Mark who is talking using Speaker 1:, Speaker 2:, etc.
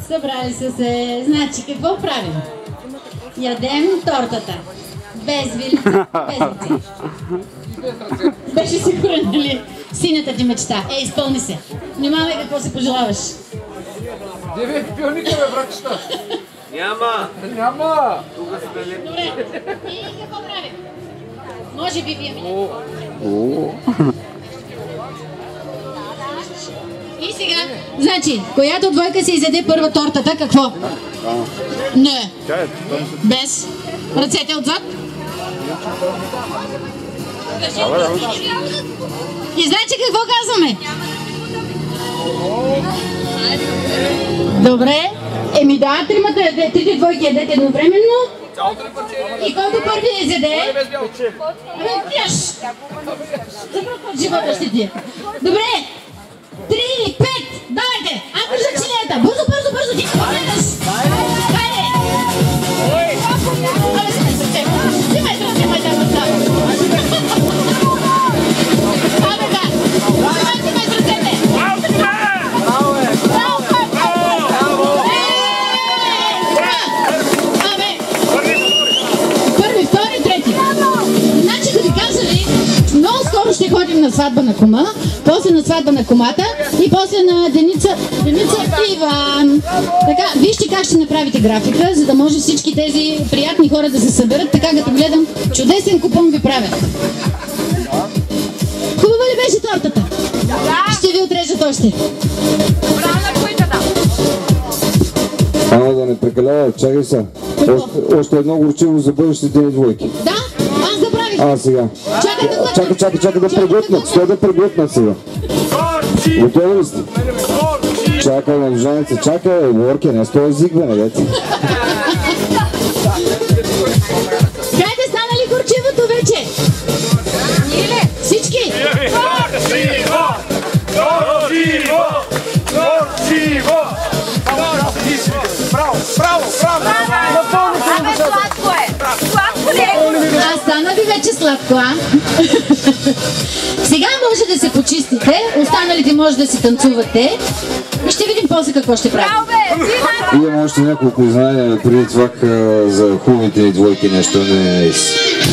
Speaker 1: Събрали са се. Значи, какво правим? Ядем тортата. Без вилица, без ръце. Беше сигурен, нали? Синята ти мечта. Изпълни се. Внимавай какво се пожелаваш.
Speaker 2: Девет пионика, бе, братчета.
Speaker 3: Няма!
Speaker 2: Няма!
Speaker 1: Добре. И какво правим? Може би вие ми. И сега, значи, която двойка се изяде първа тортата, какво? Не. Без. Ръцете отзад. И значи какво казваме? Добре. Еми да, трите двойки ядете едновременно. И който първи изяде? Ами пияш. За друг път живота ще ти. Добре. 3, 5, давайте! Аз държа чинията! Бързо, бързо, бързо! Ти ще погледаш! Хайде! Абе, сме с теб! Взимай да направо! Абе, да! Взимай с ръцете! Браво, бе! Браво! Абе! Първи, втори, трети! Значи да ви кажа ли, много скоро ще ходим на сватба на кума, после на сватба на кумата и после на Деница Иван. Така, вижте как ще направите графика, за да може всички тези приятни хора да се съберат. Така, като гледам, чудесен купон ви правя. Хубава ли беше тортата? Да! Ще ви отрежат още.
Speaker 4: Браво на куитата!
Speaker 5: Ама да не прекалява, чакай са. Още едно горчиво за бъдещите двойки.
Speaker 1: Да? Аз забравих.
Speaker 5: Сега. Чакай да преглътнат. Стой да преглътнат сега. Готови ли сте? Чакай, мъжаница, чакай, Лорке, не стой език, бе, навете.
Speaker 1: Хайде, стана ли горчивото вече?
Speaker 4: Ние ли?
Speaker 1: Всички?
Speaker 3: Горчиво! Горчиво! Горчиво!
Speaker 2: Браво, браво, браво!
Speaker 4: Абе, сладко е! Сладко ли е?
Speaker 1: А стана ви вече сладко, а? Сега може да се почистите, останалите може да си танцувате и ще видим после какво ще правим.
Speaker 4: Браво, бе!
Speaker 5: Имам още няколко знания преди това за хубавите ни двойки нещо.